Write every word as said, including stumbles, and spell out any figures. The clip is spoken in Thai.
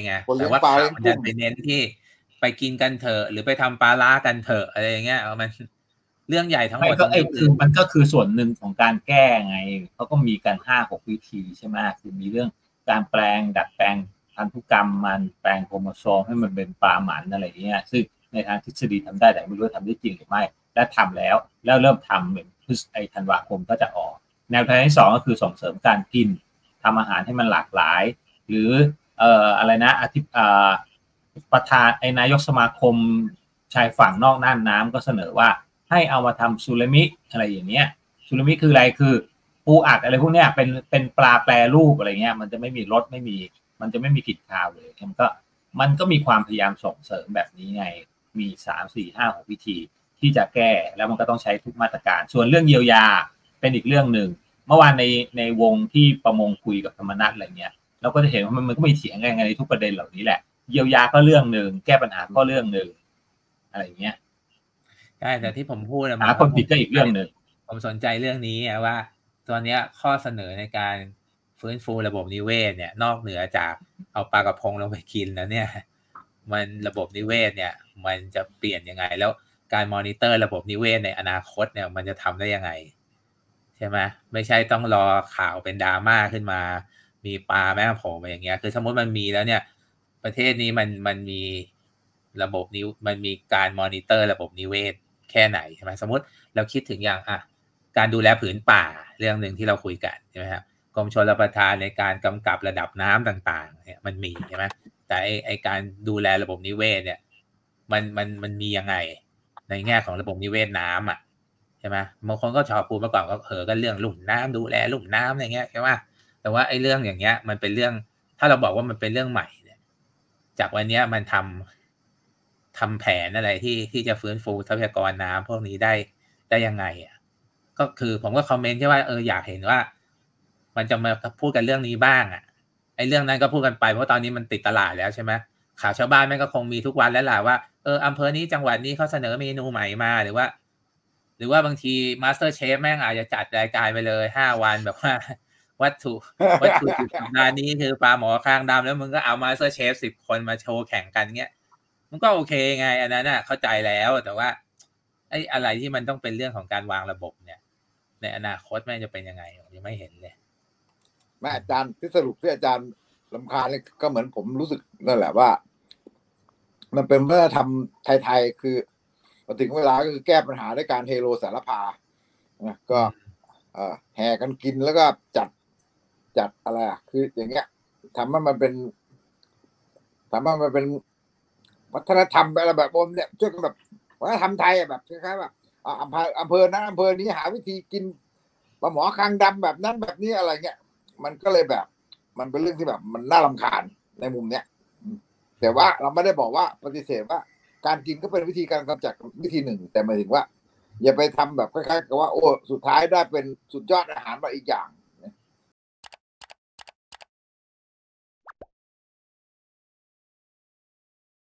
ไงแต่ว่าข่าวมันดันไปเน้นที่ไปกินกันเถอะหรือไปทำปลาร้ากันเถอะอะไรอย่างเงี้ยมันเรื่องใหญ่ทั้งหมดตรงนี้คือมันก็คือส่วนหนึ่งของการแก้ไงเขาก็มีกันห้าหกวิธีใช่ไหมคือมีเรื่องการแปลงดัดแปลงพันธุกรรมมันแปลงโครโมโซมให้มันเป็นปลาหมันอะไรเงี้ยซึ่งในทางทฤษฎีทำได้แต่ไม่รู้ทำได้จริงหรือไม่และทำแล้วแล้วเริ่มทำเหมือนพฤษไอธันวาคมก็จะออกแนวทางที่สองก็คือส่งเสริมการกินทำอาหารให้มันหลากหลายหรือเอ่ออะไรนะอธิอ่าประธานไอ้นายกสมาคมชายฝั่งนอกน่านน้ำก็เสนอว่าให้เอามาทำซูริมิอะไรอย่างเงี้ยซูริมิคืออะไรคือปูอัดอะไรพวกเนี้ยเป็นเป็นปลาแปรรูปอะไรเงี้ยมันจะไม่มีรสไม่มีมันจะไม่มีกลิ่นคาวเลยมันก็มันก็มีความพยายามส่งเสริมแบบนี้ไงมีสาม สี่ ห้า หกวิธีที่จะแก้แล้วมันก็ต้องใช้ทุกมาตรการส่วนเรื่องเยียวยาเป็นอีกเรื่องนึงเมื่อวานในในวงที่ประมงคุยกับธรรมนัสอะไรเงี้ยเราก็จะเห็นว่ามันมันก็มีเถียงกันในทุกประเด็นเหล่านี้แหละเยียวยาก็เรื่องนึงแก้ปัญหาก็เรื่องนึงอะไรเงี้ยใช่แต่ที่ผมพูดหาคนผิดก็อีกเรื่องนึงผมสนใจเรื่องนี้ว่าตอนนี้ข้อเสนอในการฟื้นฟูระบบนิเวศเนี่ยนอกเหนือจากเอาปลากระพงลงไปกินแล้วเนี่ยมันระบบนิเวศเนี่ยมันจะเปลี่ยนยังไงแล้วการมอนิเตอร์ระบบนิเวศในอนาคตเนี่ยมันจะทำได้ยังไงใช่ไหมไม่ใช่ต้องรอข่าวเป็นดราม่าขึ้นมามีปลาแม่โผล่มาอย่างเงี้ยคือสมมติมันมีแล้วเนี่ยประเทศนี้มันมันมีระบบนิวมันมีการมอนิเตอร์ระบบนิเวศแค่ไหนใช่ไหมสมมติเราคิดถึงอย่างอ่ะการดูแลผืนป่าเรื่องหนึ่งที่เราคุยกันใช่ไหมครับกรมชลประทานในการกำกับระดับน้ำต่างๆเนี่ยมันมีใช่ไหมแต่ไอไอการดูแลระบบนิเวศเนี่ยมันมันมันมียังไงในแง่ของระบบนิเวศน้ำอ่ะใช่ไหมบางคนก็ชอบพูดมาก่อนก็เผลอกันเรื่องลุ่มน้ำดูแลลุ่มน้ำอะไรเงี้ยใช่ไหมแต่ว่าไอ้เรื่องอย่างเงี้ยมันเป็นเรื่องถ้าเราบอกว่ามันเป็นเรื่องใหม่เนี่ยจากวันนี้มันทำทำแผนอะไรที่ที่จะฟื้นฟูทรัพยากรน้ำพวกนี้ได้ได้ยังไงอ่ะก็คือผมก็คอมเมนต์แค่ว่าเอออยากเห็นว่ามันจะมาพูดกันเรื่องนี้บ้างอ่ะไอ้เรื่องนั้นก็พูดกันไปเพราะตอนนี้มันติดตลาดแล้วใช่ไหมข่าวชาวบ้านแม่งก็คงมีทุกวันแล้วล่ะว่าเอออำเภอนี้จังหวัดนี้เขาเสนอเมนูใหม่มาหรือว่าหรือว่าบางทีมาสเตอร์เชฟแม่งอาจจะจัดรายการไปเลยห้าวันแบบว่าวัตถุวัตถุดิบสัปดาห์นี้คือปลาหมอคางดำแล้วมึงก็เอามาสเตอร์เชฟสิบคนมาโชว์แข่งกันเงี้ยมันก็โอเคไงอันนั้นน่ะเข้าใจแล้วแต่ว่าไอ้อะไรที่มันต้องเป็นเรื่องของการวางระบบเนี่ยในอนาคตแม่งจะเป็นยังไงยังไม่เห็นเลยแม่อาจารย์ที่สรุปที่อาจารย์รำคาญนี่ก็เหมือนผมรู้สึกนั่นแหละว่ามันเป็นเมื่อทำไทยๆคือพอถึงเวลาก็คือแก้ปัญหาด้วยการเฮโลสารพานะก็แห่กันกินแล้วก็จัดจัดอะไรอ่ะคืออย่างเงี้ยทำให้มันเป็นทำให้มันเป็นวัฒนธรรมอะไรแบบบนเนี่ยช่วยกันแบบวัฒนธรรมไทยแบบคล้ายๆแบบอำเภออำเภอนั้นอำเภอนี้หาวิธีกินปลาหมอคางดำแบบนั้นแบบนี้อะไรเงี้ยมันก็เลยแบบมันเป็นเรื่องที่แบบมันน่ารำคาญในมุมเนี้ยแต่ว่าเราไม่ได้บอกว่าปฏิเสธว่าการกินก็เป็นวิธีการกำจัดวิธีหนึ่งแต่หมายถึงว่าอย่าไปทำแบบคล้ายๆกับว่าโอ้สุดท้ายได้เป็นสุดยอดอาหารมาอีกอย่าง